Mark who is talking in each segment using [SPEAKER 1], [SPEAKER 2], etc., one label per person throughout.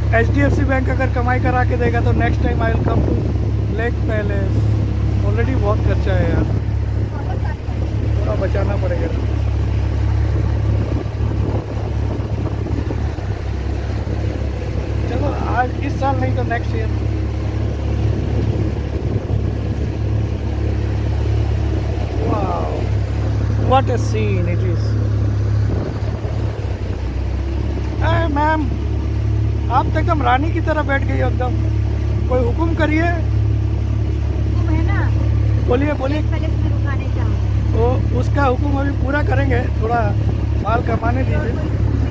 [SPEAKER 1] HDFC bank अगर कमाई करा के देगा तो next time I will come to lake palace. Already बहुत खर्चा है यार, थोड़ा बचाना पड़ेगा। चलो आज इस साल नहीं तो next year. Wow what a scene it is. Ma'am आप तो एकदम रानी की तरह बैठ गई हो एकदम। कोई हुक्म करिए।
[SPEAKER 2] हुक्म है ना,
[SPEAKER 1] बोलिए बोलिए।
[SPEAKER 2] पैलेस में रुकाने चाहूँ
[SPEAKER 1] तो उसका हुक्म अभी पूरा करेंगे, थोड़ा माल कमाने दीजिए।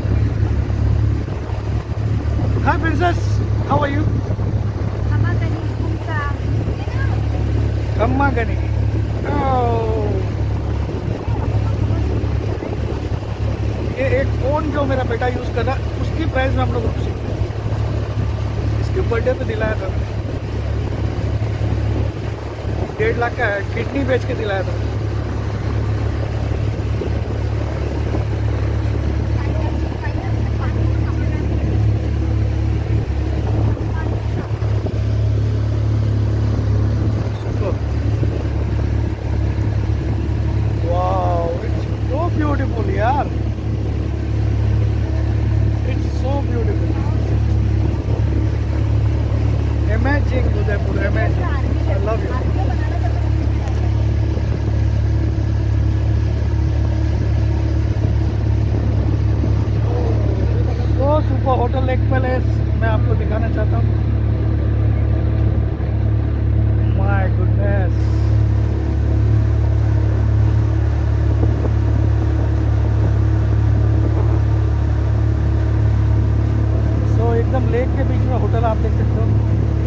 [SPEAKER 1] Hi princess, how are you?
[SPEAKER 2] हमा गनी घूमता
[SPEAKER 1] खम्मा गनी। ये एक फ़ोन जो मेरा बेटा यूज़ कर रहा है उसकी प्राइस में हम लोग रुक सकते हैं। इसके बर्थडे पे दिलाया था मैंने, 1.5 लाख का है, किडनी बेच के दिलाया था। वाओ इट्स सो ब्यूटीफुल यार, it's so beautiful. Amazing Udaipur, amazing, I love you. तो सुपर होटल लेक पैलेस मैं आपको दिखाना चाहता हूँ। माय गुडनेस, सो एकदम लेक के बीच में होटल आप देख सकते हो।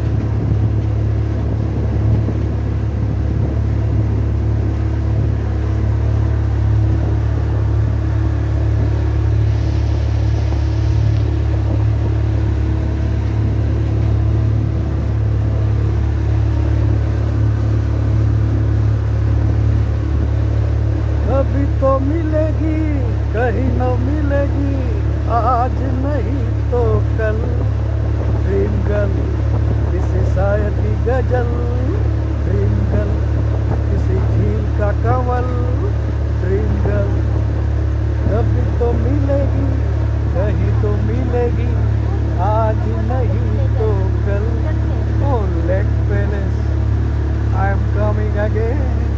[SPEAKER 1] कभी तो मिलेगी कहीं न मिलेगी, आज नहीं तो कल। ड्रीम गर्ल किसी शायर की गजल, ड्रीम गर्ल किसी झील का कंवल, ड्रीम गर्ल कभी तो मिलेगी कहीं तो मिलेगी, आज नहीं तो कल। Oh lake palace, I am coming again.